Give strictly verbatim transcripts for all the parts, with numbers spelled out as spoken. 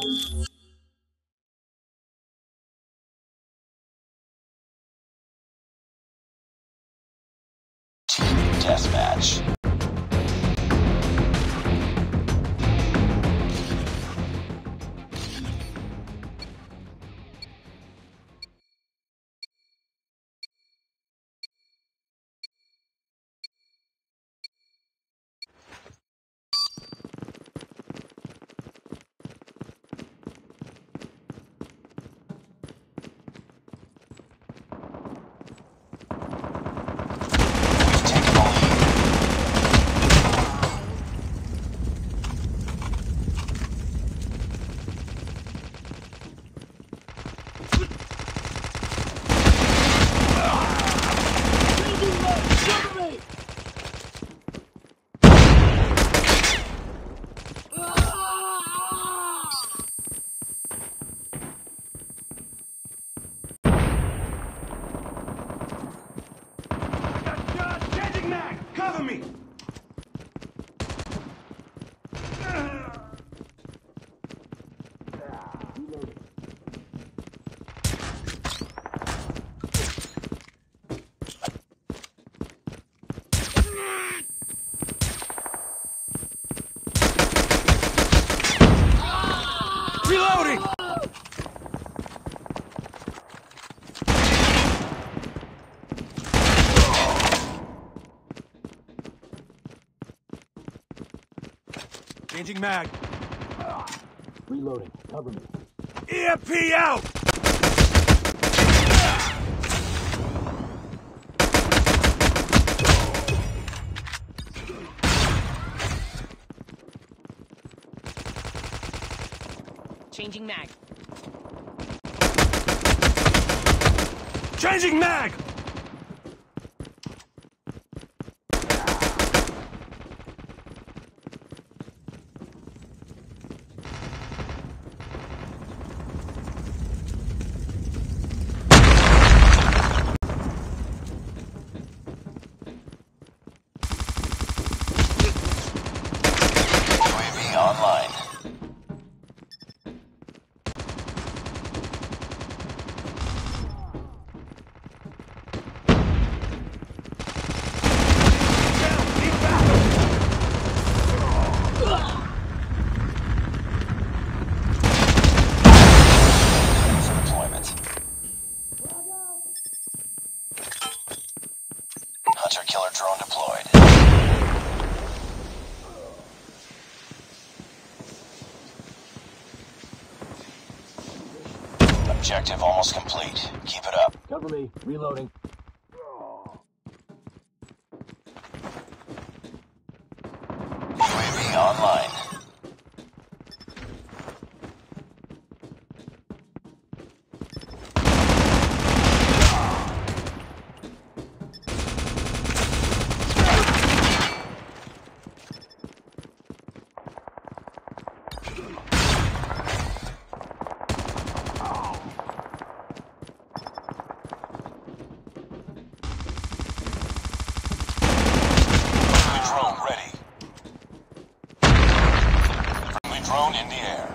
Deathmatch. Cover me! Reloading! Changing mag. Reloading. Cover me. E M P out! Changing mag. Changing mag! Online. Deployment. Hunter killer drone deployed. Objective almost complete. Keep it up. Cover me. Reloading. U A V online. Drone ready. Friendly drone in the air.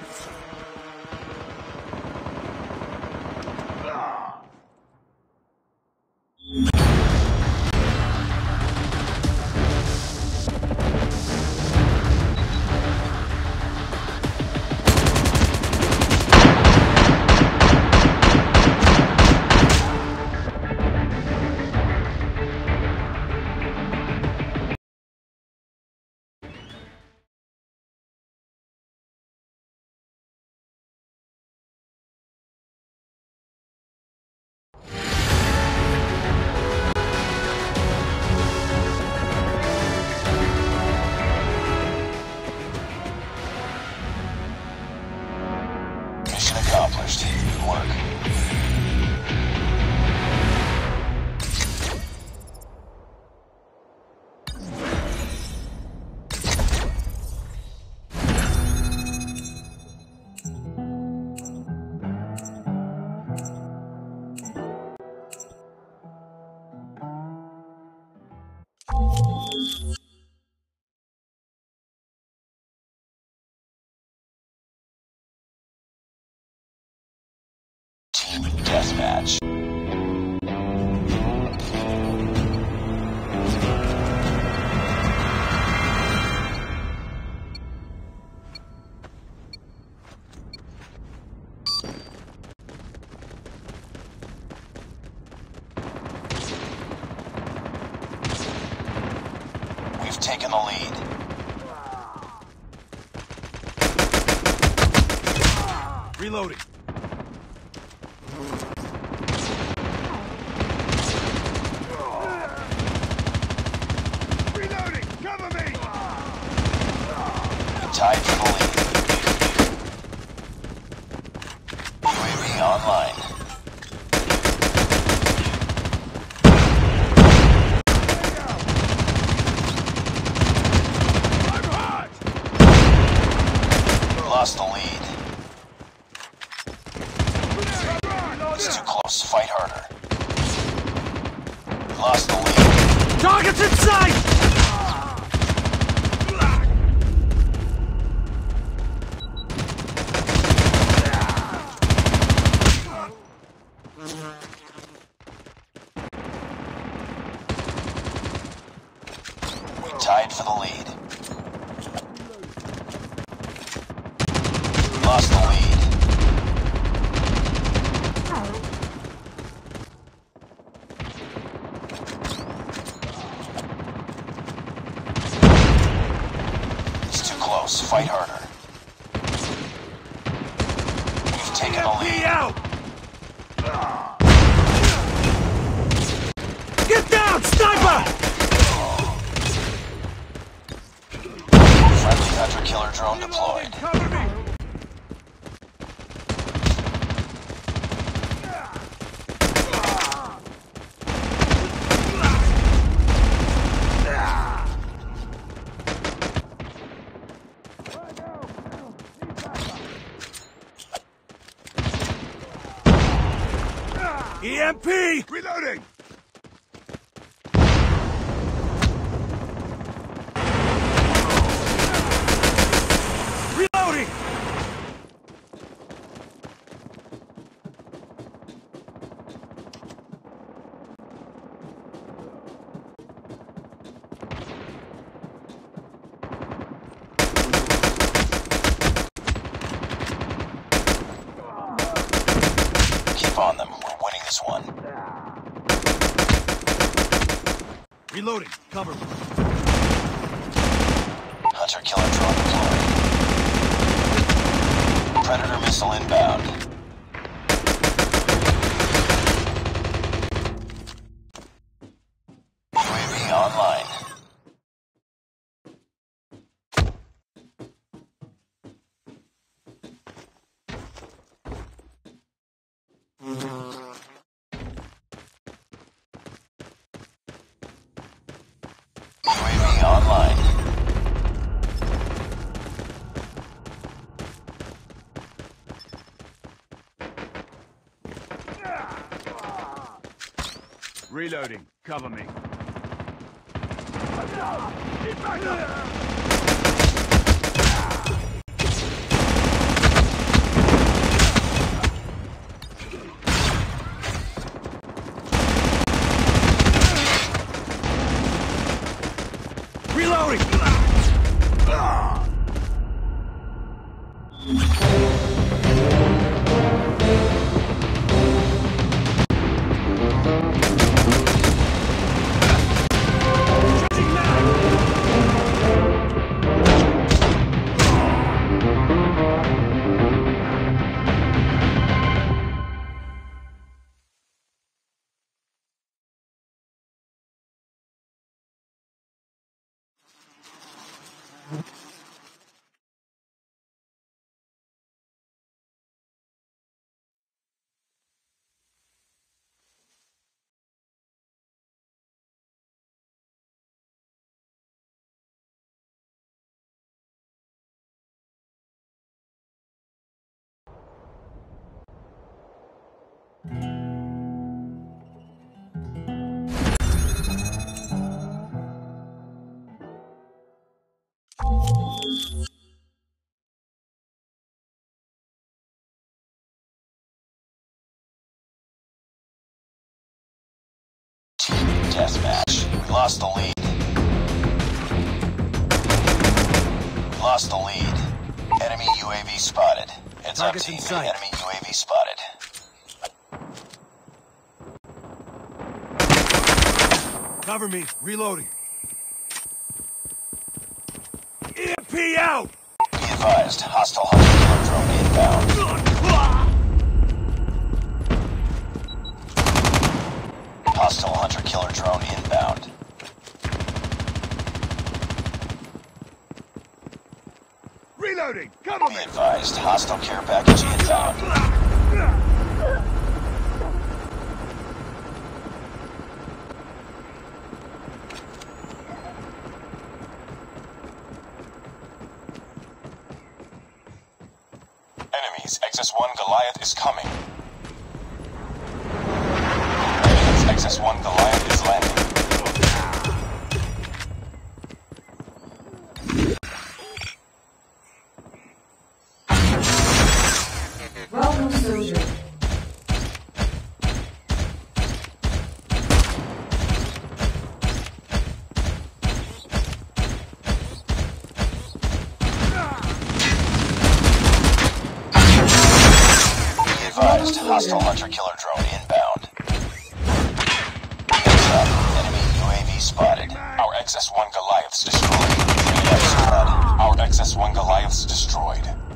Mission accomplished. Good work. deathmatch. We've taken the lead. Reloading. Reloading! Cover me! We tied for the lead. U A V online. I'm hot! We lost the lead. It's too close. Fight harder. We lost the lead. Target's in sight! We tied for the lead. We lost the lead. It's too close. Fight harder. We've taken the Be lead. out! Get down, sniper! Friendly hunter-killer drone deployed. Cover me! E M P! Reloading! Reloading! Keep on them. We're winning this one. Reloading. Cover me. Hunter-killer drone deployed. Predator missile inbound. U A V online. U A V online. Reloading. Cover me. Reloading! Changing mag! chess match. We lost the lead. We lost the lead. Enemy U A V spotted. Heads up, Target's team. in sight. Enemy U A V spotted. Cover me. Reloading. E M P out! Be advised, hostile hunter killer drone inbound. Hostile hunter killer drone inbound. Reloading! Cover Be me! advised, hostile care package inbound. Enemies, X S one Goliath is coming. Enemies, X S one Goliath is landing. Welcome, soldier. Be advised, hostile hunter killer drone inbound. Heads up, enemy U A V spotted. Our X S one Goliaths destroyed. Three F squad. Our X S one Goliaths destroyed.